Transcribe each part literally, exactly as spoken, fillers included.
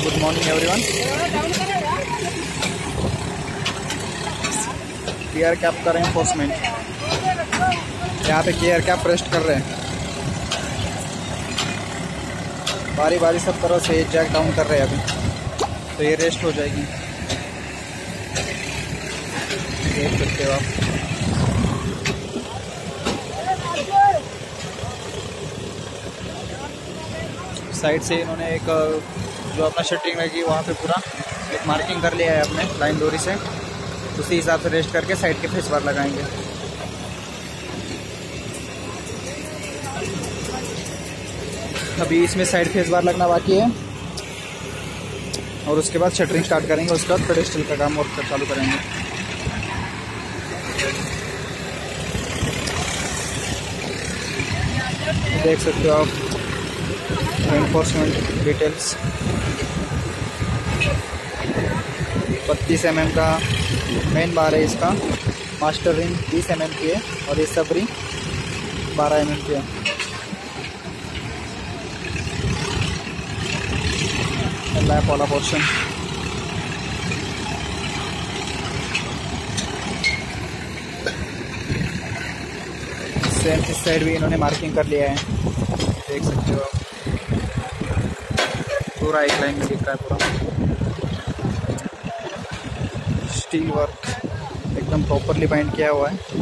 Good morning everyone. Gear cap का reinforcement, यहाँ पे गियर कैप रेस्ट कर रहे हैं, बारी बारी सब तरह से जैक डाउन कर रहे हैं अभी, तो ये रेस्ट हो जाएगी, देख सकते हो आप। साइड से इन्होंने एक जो अपना शटरिंग रहेगी वहाँ पे पूरा एक मार्किंग कर लिया है अपने लाइन डोरी से, उसी हिसाब से रेस्ट करके साइड के फेस बार लगाएंगे। अभी इसमें साइड फेस बार लगना बाकी है और उसके बाद शटरिंग स्टार्ट करेंगे, उसके बाद पेडेस्टल का काम और चालू करेंगे। देख सकते हो आप रेनफोर्समेंट डिटेल्स। बत्तीस एम एम का मेन बार है, इसका मास्टर रिंग बीस एम एम की है और ये सब रिंग बारह एम एम की है। लैप वाला पोर्शन, सेम इस साइड भी इन्होंने मार्किंग कर लिया है, देख सकते हो आप, पूरा एक लाइन में दिख रहा है। पूरा स्टील वर्क एकदम प्रॉपरली बाइंड किया हुआ है।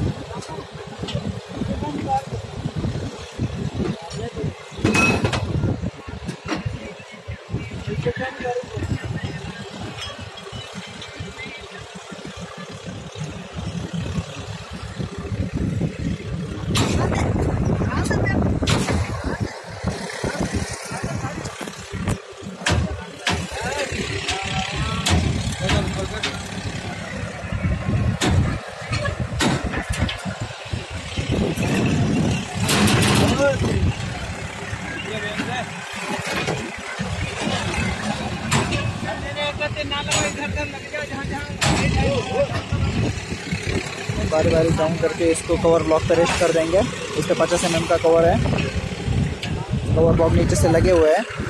बारी बारी डाउन करके इसको कवर ब्लॉक पे रेस्ट कर देंगे। इस पे पचास एम एम का कवर है, कवर ब्लॉक नीचे से लगे हुए हैं।